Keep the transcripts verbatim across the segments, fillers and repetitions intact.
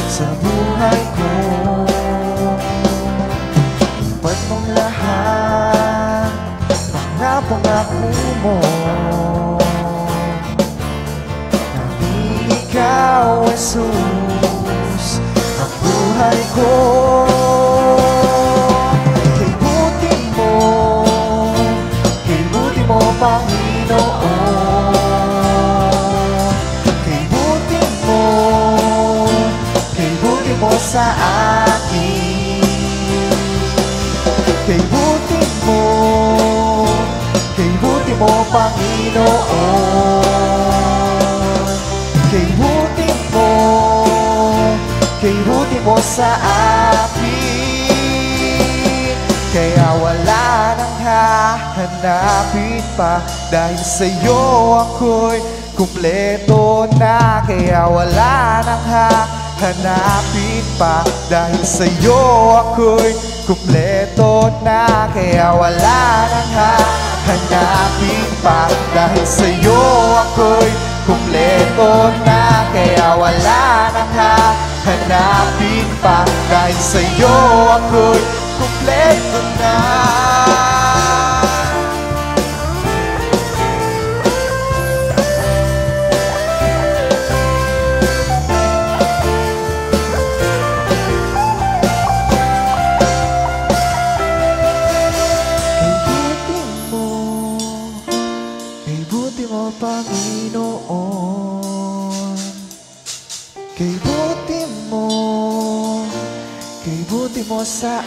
sa buhay ko. Iba't mong lahat, mga pangako mo, naging ikaw, Jesus, ang buhay ko. Kay buti mo, kay buti mo, Panginoon. Kay buti mo, kay buti mo sa akin. Kay buti mo, kay buti mo, Panginoon. Kay buti mo, kay buti mo sa akin. Kaya wala nang hahanapin pa, dahil sa'yo ako'y kumpleto na. Kaya wala nang hahanapin pa, dahil sa'yo ako'y kumpleto na. Kaya wala nang hahanapin pa, dahil sa'yo ako'y kumpleto na. Kaya wala nang hahanapin pa, dahil sa'yo ako'y kumpleto na. Panginoon, kay buti mo, kay buti mo sa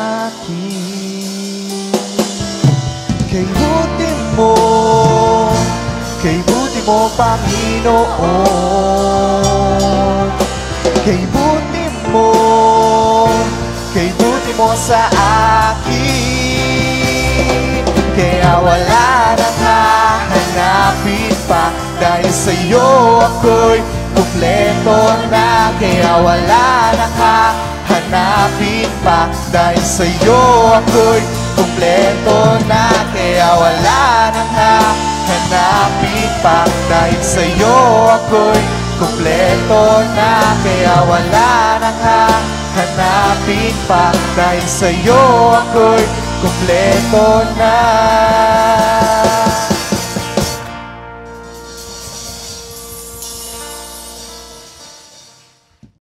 akin. Kay buti mo, kay buti mo, Panginoon. Kay buti mo, kay buti mo sa akin. Kaya wala nang hahanapin pa, dahil sa'yo ako'y kumpleto na. Kaya wala nang hahanapin pa, dahil sa'yo ako'y kumpleto na. Kaya wala nang hahanapin pa, dahil sa'yo ako'y kumpleto na. Kaya wala nang hahanapin pa, dahil sa'yo ako'y kumpleto na.